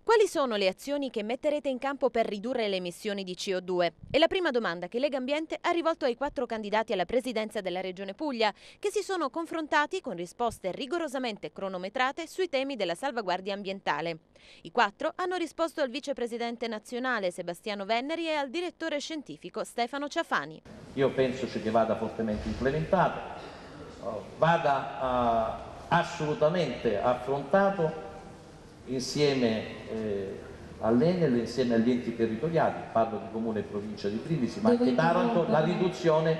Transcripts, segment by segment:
Quali sono le azioni che metterete in campo per ridurre le emissioni di CO2? È la prima domanda che Legambiente ha rivolto ai 4 candidati alla presidenza della Regione Puglia, che si sono confrontati con risposte rigorosamente cronometrate sui temi della salvaguardia ambientale. I 4 hanno risposto al vicepresidente nazionale Sebastiano Venneri e al direttore scientifico Stefano Ciafani. Io penso che vada fortemente implementato, vada assolutamente affrontato insieme all'Enel, insieme agli enti territoriali, parlo di Comune e Provincia di Brindisi, ma anche Taranto, la riduzione,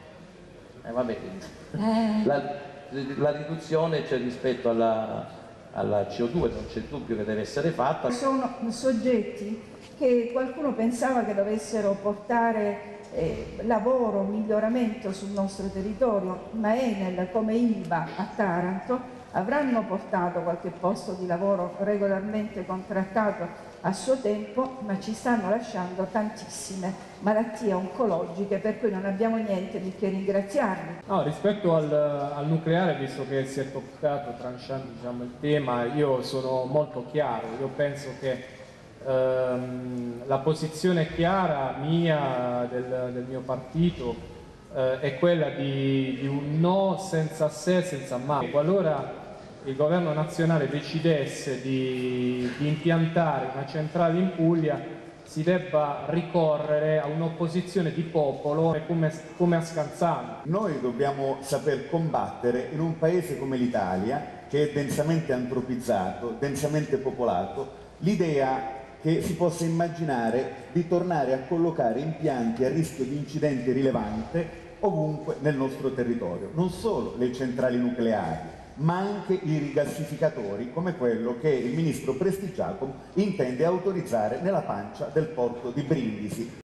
la riduzione c'è rispetto alla CO2, non c'è dubbio che deve essere fatta. Sono soggetti che qualcuno pensava che dovessero portare lavoro, miglioramento sul nostro territorio, ma Enel come Ilva a Taranto avranno portato qualche posto di lavoro regolarmente contrattato a suo tempo, ma ci stanno lasciando tantissime malattie oncologiche, per cui non abbiamo niente di che ringraziarli. No, rispetto al nucleare, visto che si è toccato tranchando il tema, io sono molto chiaro, io penso che la posizione chiara mia, del mio partito, è quella di un no senza se, senza ma. Qualora il governo nazionale decidesse di impiantare una centrale in Puglia, si debba ricorrere a un'opposizione di popolo come a Scanzano. Noi dobbiamo saper combattere in un paese come l'Italia, che è densamente antropizzato, densamente popolato, l'idea che si possa immaginare di tornare a collocare impianti a rischio di incidente rilevante ovunque nel nostro territorio. Non solo le centrali nucleari, ma anche i rigassificatori come quello che il ministro Prestigiacomo intende autorizzare nella pancia del porto di Brindisi.